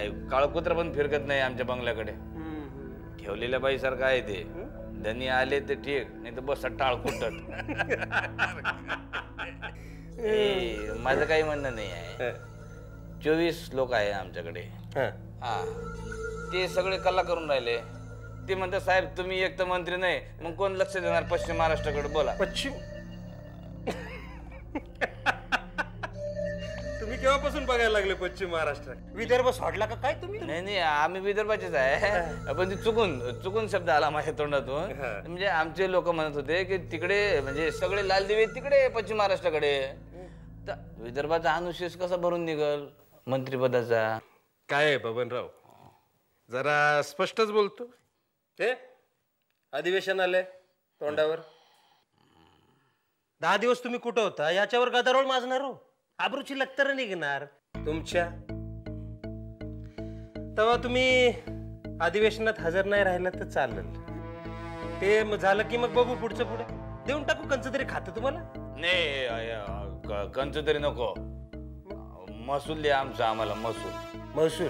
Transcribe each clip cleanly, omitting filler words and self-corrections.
काय काळकुत्र पण फिरकत नाही आमच्या बंगल्याकडे. ठेवलेल्या बाईसारखं आहे ते. धनी आले तर ठीक, नाही तर बस टाळ कुटत. माझं काही म्हणणं नाही आहे. 24 लोक आहे आमच्याकडे. हा, ते सगळे कल्ला करून राहिले. ते म्हणतात साहेब तुम्ही एक तर मंत्री नाही, मग कोण लक्ष देणार पश्चिम महाराष्ट्राकडे? बोला. पश्चिम तुम्ही केव्हापासून बघायला लागले पश्चिम महाराष्ट्र? विदर्भ सोडला का काय तुम्ही? नाही नाही, आम्ही विदर्भाचेच आहे, पण ते चुकून शब्द आला माझ्या तोंडातून. म्हणजे आमचे लोक म्हणत होते की तिकडे म्हणजे सगळे लाल दिवे तिकडे पश्चिम महाराष्ट्राकडे, तर विदर्भाचा अनुशेष कसा भरून निघल मंत्रिपदाचा? काय आहे बबनराव, जरा स्पष्टच बोलतो. हे अधिवेशन आलंय तोंडावर. 10 दिवस तुम्ही कुठं होता याच्यावर गदारोळ माजणार हो. आबरूची लक्तर निघणार तुमच्या. तेव्हा तुम्ही अधिवेशनात हजर नाही राहिला तर चालेल. ते झालं की मग बघू पुढचं पुढे. देऊन टाकू कंच तरी खातं तुम्हाला. नाही कंच तरी नको, महसूल द्या आमचा आम्हाला. महसूल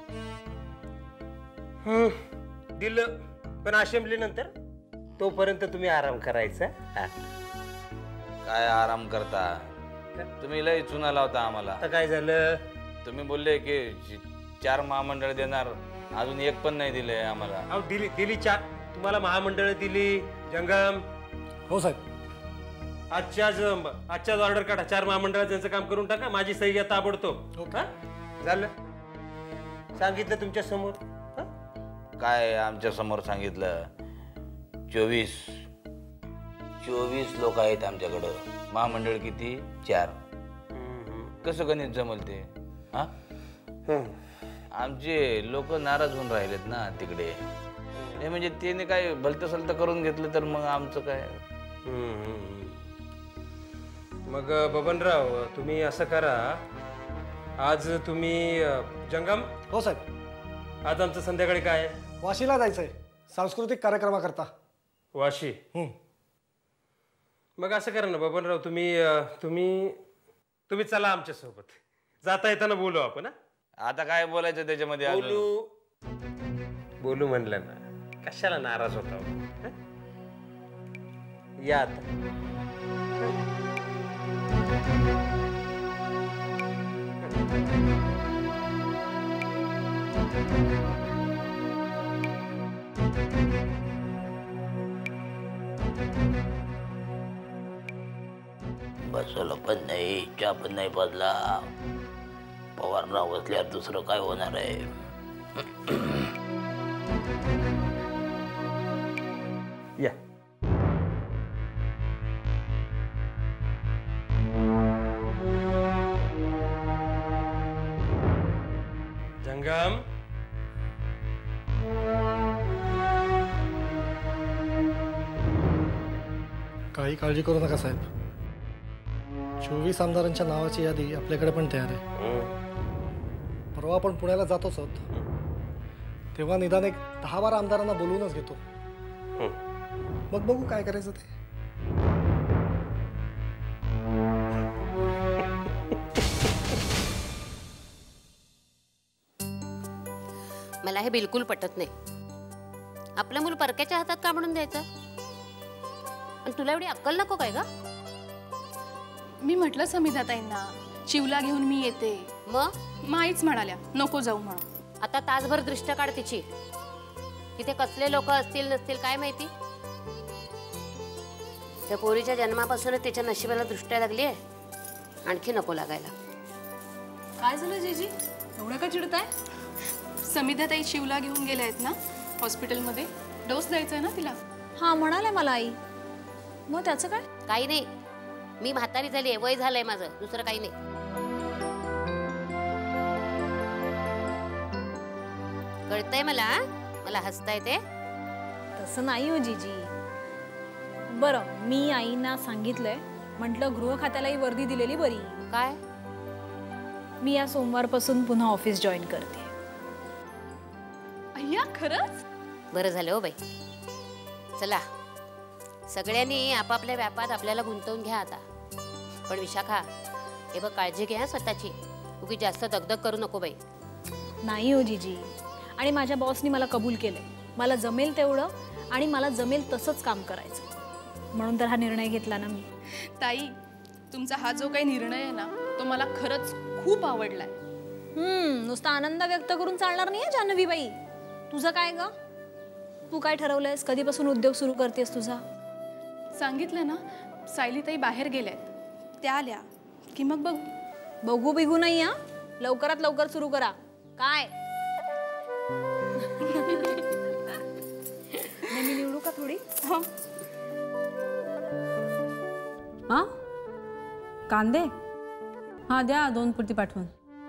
दिलं, पण असेंब्ली नंतर तोपर्यंत तुम्ही आराम करायचा. काय आराम करता तुम्ही? लय चुना लावता आम्हाला. आता काय झालं? तुम्ही बोलले की 4 महामंडळ देणार, अजून एक पण नाही दिले आम्हाला. अहो दिली 4 तुम्हाला महामंडळ दिली. जंगम हो साहेब. आजच्याच ऑर्डर काढा. 4 महामंडळ त्यांचं काम करून टाका. माझी सही घ्या ताबडतोब. का झालं? सांगितलं तुमच्या समोर. काय आमच्या समोर सांगितलं? 24 लोक आहेत आमच्याकडं. महामंडळ किती? 4. कसं गणित जमल ते? हा, आमचे लोक नाराज होऊन राहिलेत ना तिकडे. हे म्हणजे त्याने काय भलतं सलतं करून घेतलं तर मग आमचं काय? मग बबनराव तुम्ही असं करा, आज तुम्ही जंगम. हो साहेब. आज आमचं संध्याकाळी काय आहे? वाशीला जायचंय सांस्कृतिक कार्यक्रमाकरता. वाशी? मग असं करा ना बबनराव, तुम्ही चला आमच्या सोबत. जाता येताना बोलू आपण. आता काय बोलायचं त्याच्यामध्ये? बोलू म्हणलं ना, कशाला नाराज होता? या आता. बसवलं पण नाही, चहा पण नाही पाजला. पवारराव असल्यावर दुसरं काय होणार आहे? या. जंगम. काही काळजी करू नका साहेब. 24 आमदारांच्या नावाची यादी आपल्याकडे पण तयार आहे. परवा आपण पुण्याला जातोच आहोत, तेव्हा निदान एक 10-12 आमदारांना बोलवूनच घेतो. मग बघू काय करायचं ते. मला हे बिलकुल पटत नाही. आपलं मूल परक्याच्या हातात का म्हणून द्यायचं? आणि तुला एवढी अक्कल नको काय का? मी म्हटलं समिधाताईंना चिवला घेऊन मी येते. मग आईच म्हणाल्या नको जाऊ म्हणून. आता तासभर दृष्ट काढ तिची. तिथे कसले लोक असतील नसतील काय माहिती. त्या पोरीच्या जन्मापासूनच तिच्या नशिबाला दृष्ट्या लागली आहे, आणखी नको लागायला. काय झालं जीजी, एवढं का चिडताय? समिधाताई शिवला घेऊन गेल्या आहेत ना हॉस्पिटलमध्ये. डोस द्यायचा आहे ना तिला. हा म्हणाले मला आई. मग त्याचं काय? काही नाही, मी म्हातारी झाली आहे, वय झालंय माझं, दुसरं काही नाही. कळतंय मला, मला हसता येते. तसं नाही हो जीजी. बरं, मी आईना सांगितलंय, म्हटलं गृह खात्यालाही वर्दी दिलेली बरी. काय? मी या सोमवारपासून पुन्हा ऑफिस जॉईन करते. अय्या खरंच? बरं झालं हो बाई. चला सगळ्यांनी आपापल्या व्यापात आपल्याला गुंतवून घ्या आता. पण विशाखा, हे बघ काळजी घ्या स्वतःची. उगी जास्त दगदग करू नको बाई. नाही हो जीजी. आणि माझ्या बॉसनी मला कबूल केलंय. मला जमेल तेवढं आणि मला जमेल तसंच काम करायचं, म्हणून तर हा निर्णय घेतला ना मी. ताई, तुमचा हा जो काही निर्णय आहे ना तो मला खरंच खूप आवडलाय. नुसता आनंद व्यक्त करून चालणार नाही जान्हवीबाई. तुझं काय ग? तू काय ठरवलंयस? कधीपासून उद्योग सुरू करतेस तुझा? सांगितलं ना, सायलीताई बाहेर गेल्यात, त्या आल्या की मग बघू बिघू नाही हा, लवकरात लवकर सुरू करा. काय मी निवडू का थोडी? हां कांदे हां द्या 2 पुरती पाठवून.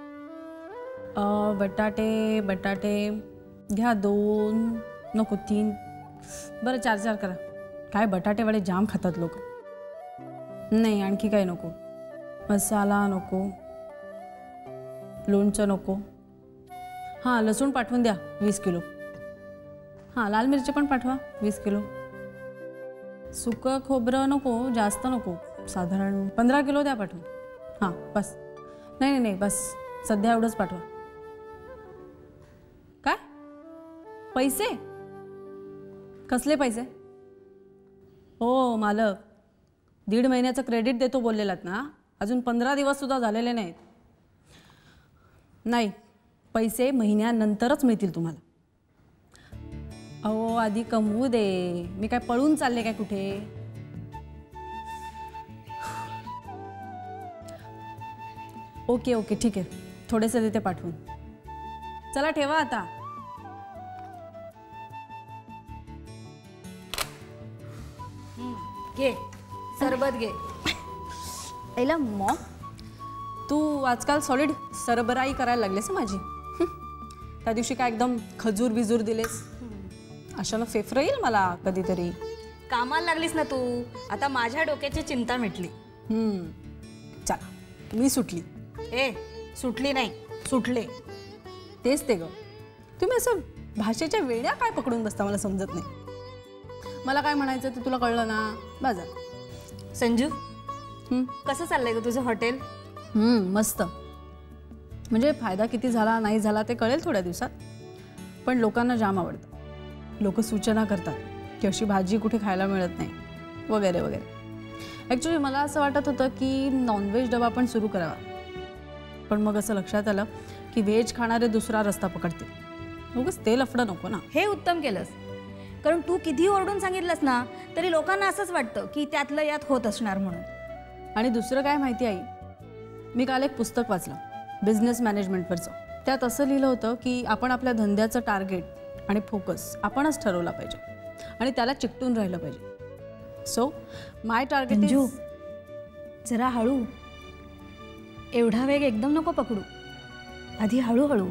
बटाटे बटाटे घ्या 2, नको 3, बरं 4 करा. काय बटाटे वडे जाम खातात लोक. नाही आणखी काय नको. मसाला नको, लोणचं नको. हां लसूण पाठवून द्या 20 किलो. हां लाल मिरची पण पाठवा 20 किलो. सुकं खोबरं नको, जास्त नको, साधारण 15 किलो द्या पाठवून. हां बस. नाही बस सध्या एवढंच पाठवा. काय पैसे? कसले पैसे? हो मालक, 1.5 महिन्याचं क्रेडिट देतो बोललेलात ना, अजून 15 दिवससुद्धा झालेले नाहीत. नाही पैसे महिन्यानंतरच मिळतील तुम्हाला. अहो आधी कमवू दे. मी काय पळून चालले काय कुठे? ओके ठीक आहे, थोडेसे देते पाठवून. चला ठेवा आता. घे सरबत घे. पहिला मॉम, तू आजकाल सॉलिड सरबराई करायला लागलेस माझी. त्या दिवशी काय एकदम खजूर बिजूर दिलेस, अशानं फेफर येईल मला कधीतरी. कामाला लागलीस ना तू, आता माझ्या डोक्याची चिंता मिटली. चला मी सुटली. सुटली नाही, सुटले. तेच ते ग, तुम्ही असं भाषेच्या वेड्या काय पकडून बसता मला समजत नाही. मला काय म्हणायचं ते तुला कळलं ना बाजार. संजू, कसं चाललंय ग तुझं हॉटेल? मस्त. म्हणजे फायदा किती झाला नाही झाला ते कळेल थोड्या दिवसात, पण लोकांना जाम आवडतं. लोक सूचना करतात की अशी भाजी कुठे खायला मिळत नाही वगैरे वगैरे. ॲक्च्युली मला असं वाटत होतं की नॉनव्हेज डबा पण सुरू करावा, पण मग असं लक्षात आलं की व्हेज खाणारे दुसरा रस्ता पकडतील. उगाच ते लफडं नको ना. हे उत्तम केलंस, कारण तू किती ओरडून सांगितलंस ना तरी लोकांना असंच वाटतं की त्यातलं यात होत असणार म्हणून. आणि दुसरं काय माहिती आई, मी काल एक पुस्तक वाचलं बिझनेस मॅनेजमेंटवरचं. त्यात असं लिहिलं होतं की आपण आपल्या धंद्याचं टार्गेट आणि फोकस आपणच ठरवला पाहिजे आणि त्याला चिकटून राहिलं पाहिजे. सो माय टार्गेट संजू, जरा हळू. एवढा वेग एकदम नको पकडू, आधी हळूहळू.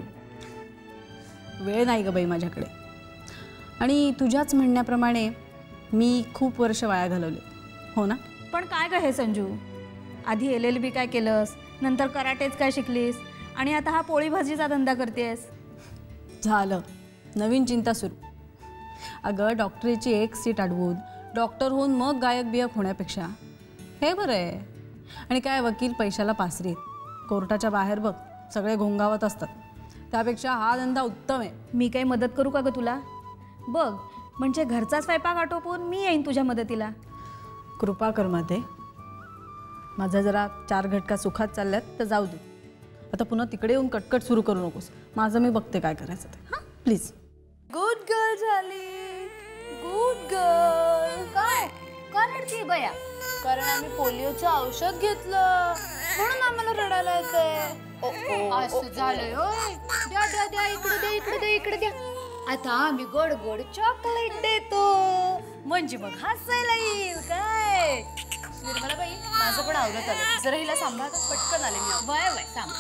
वेळ नाही ग बाई माझ्याकडे. आणि तुझ्याच म्हणण्याप्रमाणे मी खूप वर्ष वाया घालवले. हो ना? पण काय ग हे संजू, आधी LLB काय केलंस, नंतर कराटेच काय शिकलीस, आणि आता हा पोळी भाजीचा धंदा करतेस. झालं नवीन चिंता सुरू. अगं डॉक्टरीची एक सीट अडवून डॉक्टर होऊन मग गायक बियक होण्यापेक्षा हे बरं आहे. आणि काय वकील पैशाला पासरीत, कोर्टाच्या बाहेर बघ सगळे घोंगावत असतात. त्यापेक्षा हा धंदा उत्तम आहे. मी काही मदत करू का ग तुला? बघ, म्हणजे घरचा स्वयंपाक आटोपून मी येईन तुझ्या मदतीला. कृपा कर मध्ये. माझा जरा 4 घटका सुखात चालल्यात तर जाऊ दे. आता पुन्हा तिकडे येऊन कटकट सुरू करू नकोस. माझं मी बघते काय करायचं ते. हां प्लीज. गुड गर्ल झाली, गुड गर्ल. काय का रडतीये बया? कारण आम्ही पोलिओचं औषध घेतलं म्हणून आम्हाला रडायला येतंय. असं झालंय होय. द्या द्या द्या, इकडे द्या, इकडे द्या, इकडे द्या. आता आम्ही गोड गोड चॉकलेट देतो म्हणजे मग हसायला येईल. काय निर्मला बाई, माझं पण आवडत आलं. जरा हिला सांभाळा, पटकन आले मी. वय वय सांग.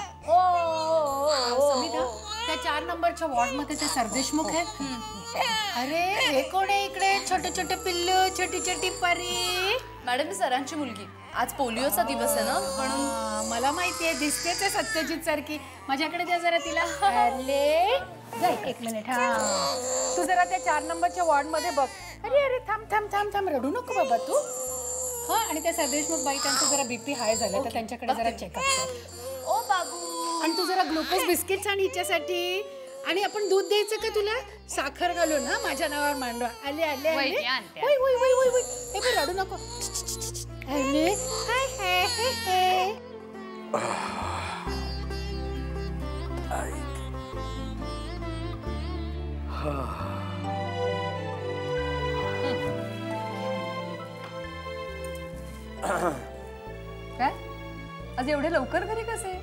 समिधा, त्या 4 नंबरच्या वॉर्ड मध्ये ते सरदेशमुख आहे. अरे हे कोण आहे इकडे? छोटे छोटे पिल्लू, छोटी छोटी परी. मॅडम मी सरांची मुलगी. आज पोलिओचा दिवस आहे ना म्हणून. मला माहितीये, दिसतेच आहे सत्यजित सारखी. माझ्याकडे द्या जरा तिला. अरे जाय 1 मिनिट. हा तू जरा त्या 4 नंबरच्या वॉर्ड मध्ये बघ. अरे अरे थांब थांब थांब थांब, रडू नको बाबा तू. हा आणि त्या सरदेशमुख बाई, त्यांचं जरा BP हाय झालं तर त्यांच्याकडे जरा चेकअप कर. ओ बाबू, आणि तू जरा ग्लुकोज बिस्किट्स आण हिच्यासाठी. आणि आपण दूध द्यायचं का तुला? साखर घालून ना माझ्या नावावर मांडवा. आले आले आले. वय, आणते, वय वय वय वय वय. हे बघ, रडू नको. आले. हाय हाय हाय हाय. काय आज एवढे लवकर घरी कसे?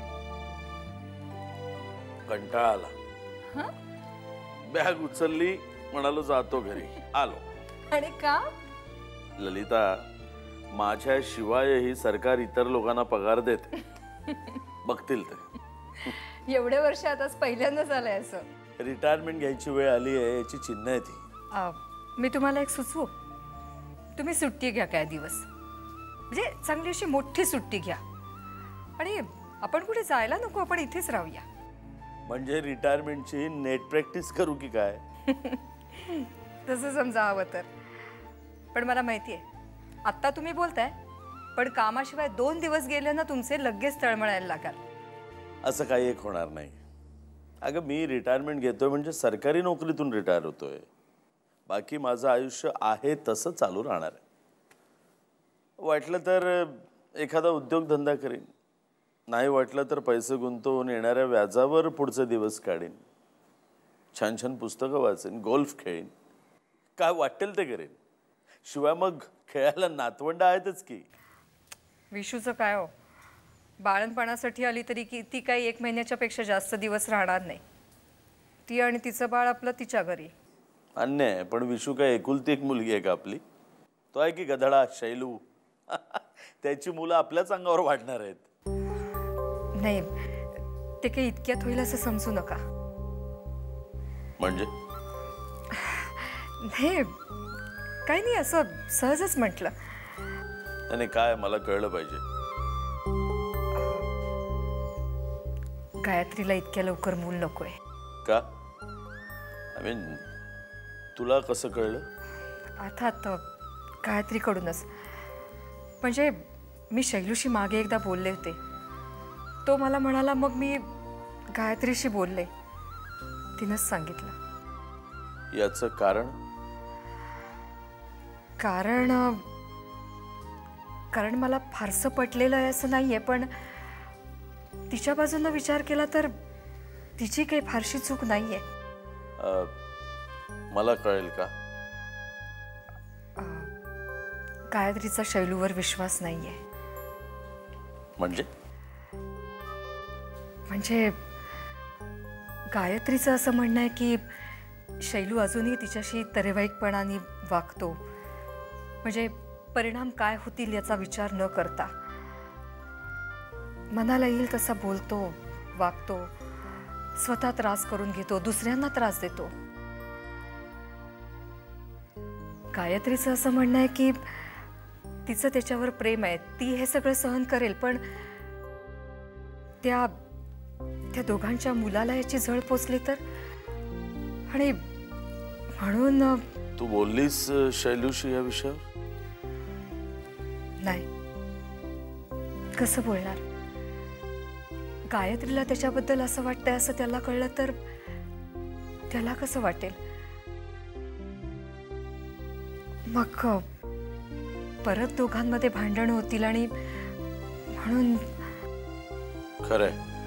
कंटाळा आला. बॅग उचलली, म्हणालो जातो घरी, आलो. आणि का? ललिता, माझ्याशिवायही सरकार इतर लोकांना पगार देते. बघतील ते. एवढे वर्ष आताच पहिल्यांदाच आलंय असं. रिटायरमेंट घ्यायची वेळ आली आहे याची चिन्ह आहे ती. मी तुम्हाला एक सुचवू? तुम्ही सुट्टी घ्या काय दिवस, म्हणजे चांगली अशी मोठी सुट्टी घ्या. आणि आपण कुठे जायला नको, आपण इथेच राहूया. म्हणजे रिटायरमेंटची नेट प्रॅक्टिस करू की काय? तसं समजा हवं तर. पण मला माहिती आहे आत्ता तुम्ही बोलताय, पण कामाशिवाय 2 दिवस गेले ना तुमचे लगेच तळमळायला लागाल. असं काही एक होणार नाही. अगं, मी रिटायरमेंट घेतोय म्हणजे सरकारी नोकरीतून रिटायर होतोय. बाकी माझं आयुष्य आहे तसं चालू राहणार आहे. वाटलं तर एखादा उद्योगधंदा करीन, नाही वाटलं तर पैसे गुंतवून येणाऱ्या व्याजावर पुढचे दिवस काढीन. छान छान पुस्तकं वाचेन, गोल्फ खेळीन, काय वाटेल ते करेन. शिवाय मग खेळायला नातवंड आहेतच की. विशूचं काय हो, बाळणपणासाठी आली तरी की ती काही 1 महिन्याच्या पेक्षा जास्त दिवस राहणार नाही. ती आणि तिचं बाळ आपलं तिच्या घरी. अन्याय. पण विशू काय एकुलती एक मुलगी आहे का आपली? तो आहे की गधडा शैलू. त्याची मुलं आपल्याच अंगावर वाढणार आहेत. नाही, ते काही इतक्यात होईल असं समजू नका. म्हणजे नाही, काही नाही, असं सहजच म्हटलं. त्याने काय, मला कळलं पाहिजे. गायत्रीला इतक्या लवकर मूल नकोय. का? आय मीन, तुला कसं कळलं? अर्थात गायत्रीकडूनच. म्हणजे मी शैलूशी मागे एकदा बोलले होते. तो मला म्हणाला, मग मी गायत्रीशी बोलले. तिनंच सांगितलं. याचं कारण? कारण मला फारसं पटलेलं आहे असं नाहीये, पण तिच्या बाजूनं विचार केला तर तिची काही फारशी चूक नाहीये. मला कळेल का? गायत्रीचा शैलूवर विश्वास नाहीये. म्हणजे गायत्रीचं असं म्हणणं आहे की शैलू अजूनही तिच्याशी तरेवाईकपणाने वागतो. म्हणजे परिणाम काय होतील याचा विचार न करता मनाला येईल तसा बोलतो, वागतो, स्वतः त्रास करून घेतो, दुसऱ्यांना त्रास देतो. गायत्रीचं असं म्हणणं आहे की तिचं त्याच्यावर प्रेम आहे, ती हे सगळं सहन करेल, पण त्या दोघांच्या मुलाला याची झळ पोचली तर. आणि म्हणून तू बोललीस शैलूशी या विषयावर? नाही, कसं बोलणार? गायत्रीला त्याच्याबद्दल असं वाटतंय असं त्याला कळलं तर त्याला कसं वाटेल? मग परत दोघांमध्ये भांडण होतील. आणि म्हणून खरंय,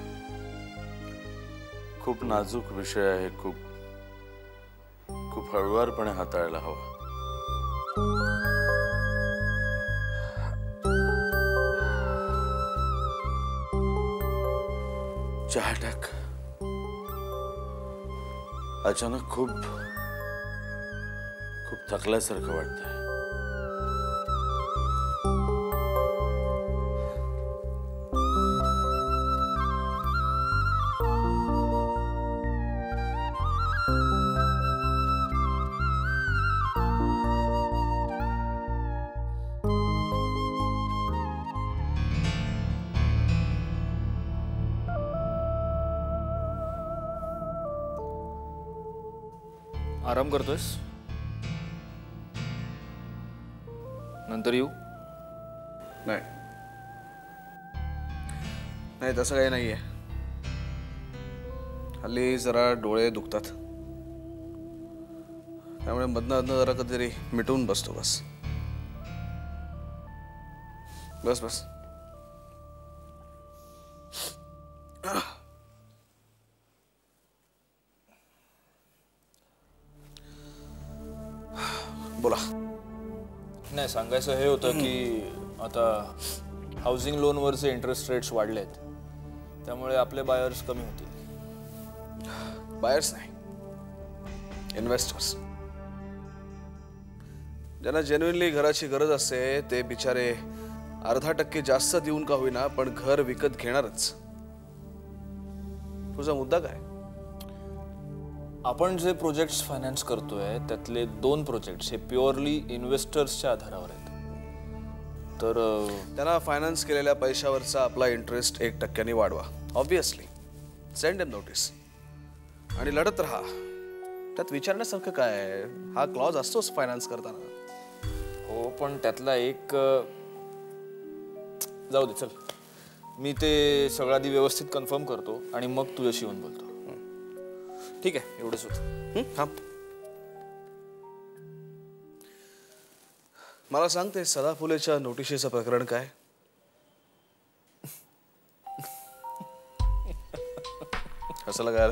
खूप नाजूक विषय आहे. खूप हळुवारपणे हाताळायला हवा. चहा टाक. अचानक खूप थकल्यासारखं वाटतंय. आराम करतोयस? नंतर येऊ? नाही, तसं काही नाहीये. हल्ली जरा डोळे दुखतात, त्यामुळे मधनं जरा कधीतरी मिटवून बसतो. बस बस बस. बोला. नाही, सांगायचं हे होतं की आता हाऊसिंग लोनवरचे इंटरेस्ट रेट्स वाढलेत, त्यामुळे आपले बायर्स कमी होतील. बायर्स नाही, इन्व्हेस्टर्स. ज्यांना जेन्युइनली घराची गरज असते ते बिचारे 0.5% जास्त देऊन का होईना पण घर विकत घेणारच. तुझा मुद्दा काय? आपण जे प्रोजेक्ट्स फायनान्स करतोय त्यातले 2 प्रोजेक्ट्स हे प्युअरली इन्व्हेस्टर्सच्या आधारावर आहेत. तर त्यांना फायनान्स केलेल्या पैशावरचा आपला इंटरेस्ट 1% वाढवा. ऑब्विसली सेंड देम नोटीस आणि लढत राहा. त्यात विचारण्यासारखं काय आहे? हा क्लॉज असतोच फायनान्स करताना. हो, पण त्यातला एक जाऊ दे, चल मी ते सगळं आधी व्यवस्थित कन्फर्म करतो आणि मग तुझ्याशी येऊन बोलतो. ठीक आहे, एवढंच होतं. थांब, मला सांग ते सदा फुलेच्या नोटिशीचं प्रकरण काय? कशाला काय?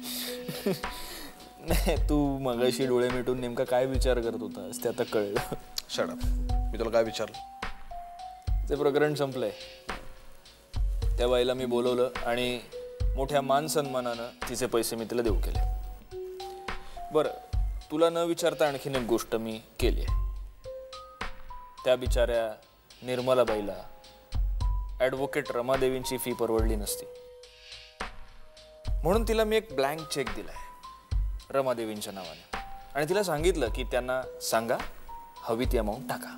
नाही, तू मगाशी डोळे मिटून नेमका काय विचार करत होतास ते आता कळलं. Shut up. मी तुला काय विचारलं? ते प्रकरण संपलंय. त्या बाईला मी बोलवलं आणि मोठ्या मान सन्मानानं तिचे पैसे मी तिला देऊ केले. बरं, तुला न विचारता आणखीन एक गोष्ट मी केली आहे. त्या बिचाऱ्या निर्मलाबाईला ॲडव्होकेट रमादेवींची फी परवडली नसती, म्हणून तिला मी एक ब्लँक चेक दिलाय रमादेवींच्या नावाने आणि तिला सांगितलं की त्यांना सांगा हवी ती अमाऊंट टाका.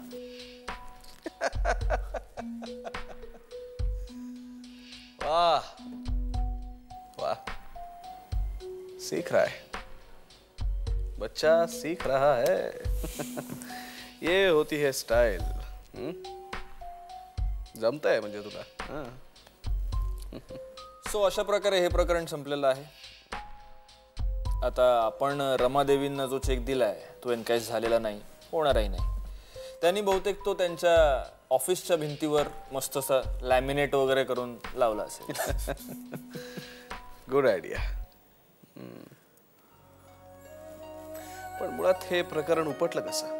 वाह वाह, सीख रहा है बच्चा, सीख रहा है. ये होती है स्टाइल. जमतंय म्हणजे तुला. सो अशा प्रकारे हे प्रकरण संपलेलं आहे. आता आपण रमादेवींना जो चेक दिलाय तो एनकॅश झालेला नाही, होणारही नाही. त्यांनी बहुतेक तो त्यांच्या ऑफिसच्या भिंतीवर मस्त असा लॅमिनेट वगैरे करून लावला असेल. Good idea. पण मुळात हे प्रकरण उपटलं कसं?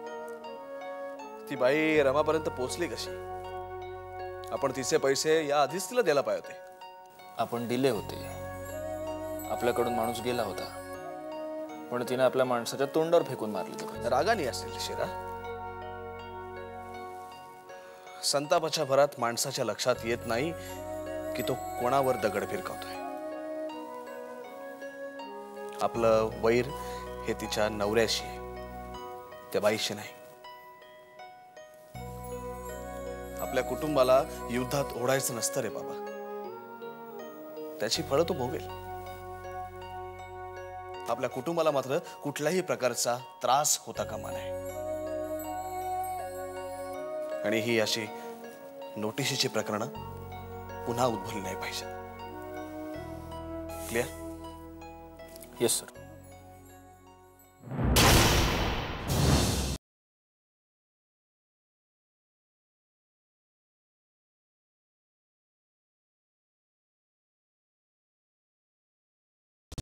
ती बाई रमापर्यंत पोहोचली कशी? आपण तिचे पैसे या आधीच तिला द्यायला पाहिजे होते. आपण दिले होते, आपल्याकडून माणूस गेला होता, पण तिने आपल्या माणसाच्या तोंडावर फेकून मारले. रागाने असेल शिरा. संतापाच्या भरात माणसाच्या लक्षात येत नाही की तो कोणावर दगड फिरकावतोय. आपलं वैर हे तिच्या नवऱ्याशी आहे, त्या बाईशी नाही. आपल्या कुटुंबाला युद्धात ओढायचं नसतं रे बाबा. त्याची फळं तो भोगेल. आपल्या कुटुंबाला मात्र कुठल्याही प्रकारचा त्रास होता कामा नये. आणि ही अशी नोटिशीची प्रकरणं पुन्हा उद्भवली नाही पाहिजे. क्लिअर? Yes sir.